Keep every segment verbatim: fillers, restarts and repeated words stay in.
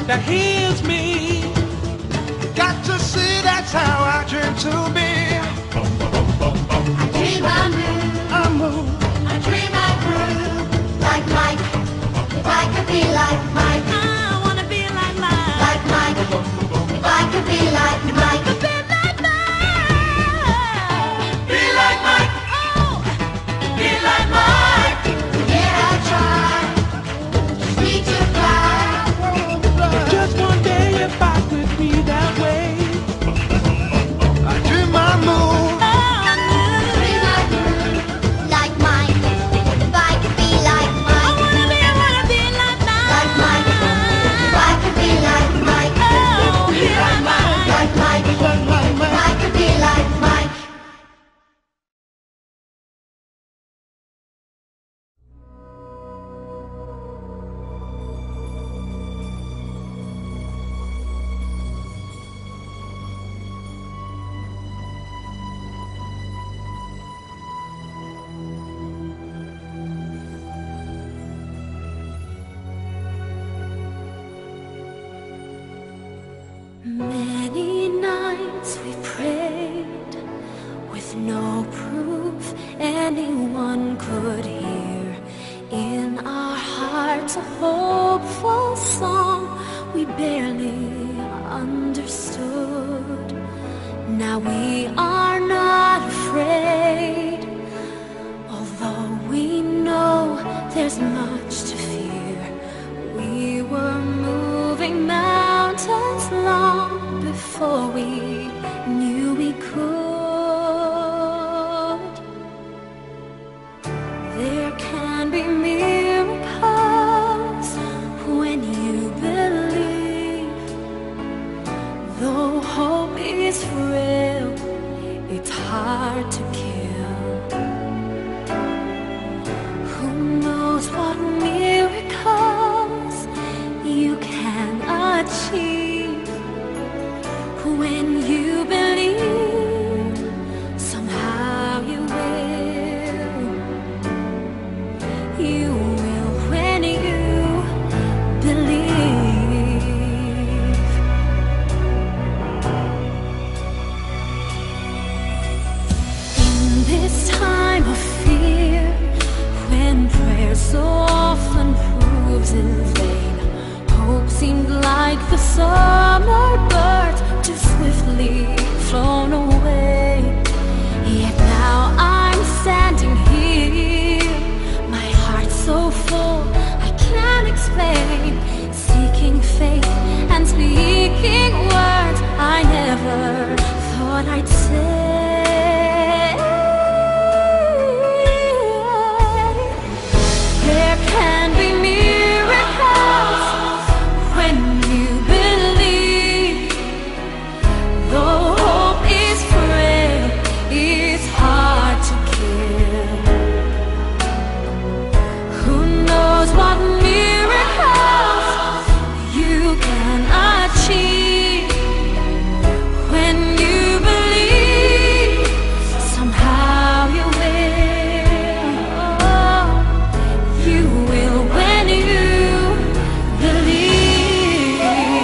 that heals me. Got to see, that's how I dream to be. I dream I move, I move, I dream I groove, like Mike. If I could be like Mike, I wanna be like Mike. like Mike. If I could be like Mike, Be like Mike. be like Mike, Oh, be like Mike. yeah, I try. Just need to fly. Just one day if I could be that way. I dream I move, Dream I groove, like Mike. If I could be like I Mike, wanna be, I wanna be like Mike. like Mike. If I could be like Mike, Oh, be like Mike. like Mike. like like If Mike. I could be like Mike. Many nights we prayed with no proof anyone could hear. In our hearts a hopeful song we barely understood. Now we are not afraid, although we know there's much to fear. We were moving mountains long before we knew we could. There can be miracles when you believe. Though hope is frail, it's hard to kill. Who knows what miracles you can achieve when you believe. Somehow you will. You will when you believe. In this time of fear, when prayer so often proves in vain, hope seemed like the summer bird too swiftly flown away. Yet now I'm standing here, my heart so full I can't explain, seeking faith and speaking words I never thought I'd say. There can be miracles when you believe. Though hope is frail, it's hard to kill. Who knows what miracles you can achieve when you believe. Somehow you will. You will when you believe.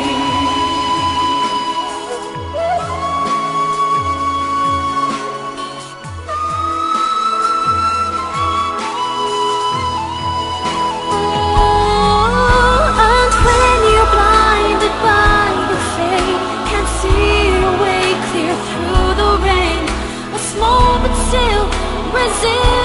Oh, and when you're blinded by your faith, can't see your way clear through the rain, a small but still resist.